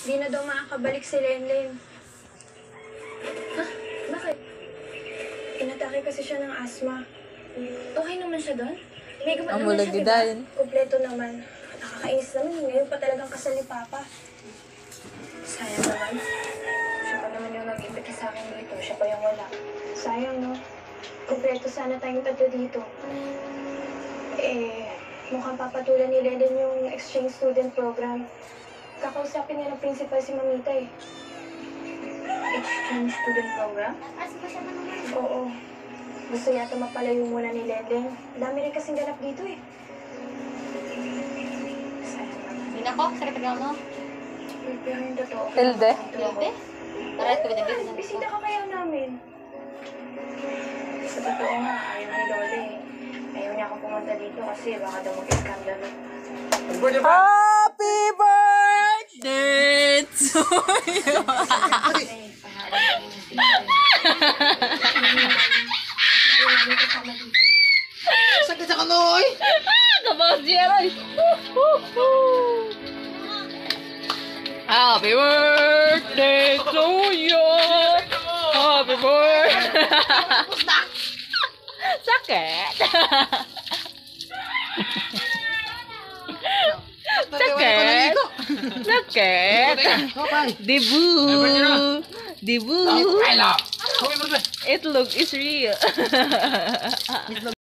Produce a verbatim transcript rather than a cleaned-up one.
Di na daw makakabalik si Lenlen. Ha? Bakit? Inatake kasi siya ng asma. Okay naman siya doon? May gamot Ang naman siya, mulag diba? din. Kompleto naman. Nakakainis naman. Ngayon pa talagang kasal ni Papa. Sayang naman. Siya pa naman yung nag-imbita sa akin dito. Siya pa yung wala. Sayang, no? Kompleto sana tayong tatlo dito. Eh, mukhang papatulan ni Lenlen yung exchange student program. Kakausapin nga ng principal si Mamita eh. Exchange student program? Oo. Gusto yata mapalayo muna ni Lenlen. Dami rin kasing ganap dito eh. Sayang naman. Hindi na ako, sakit ang mo. Pero yung totoo. Elde? Elde? Parehas ko binagay na Bisita ka kaya namin. Sa totoo nga, ayaw ni Lola eh. Ayaw niya ako pumunta dito kasi baka daw mag-iskandalo. Happy birthday to you! Kasi, paharap ko yung Sakit sa kanoy! Kabawas niya, Roy! Happy birthday to you! Happy birthday! Sakit! Sakit! Sakit! Debu! Debu! Itlog is real!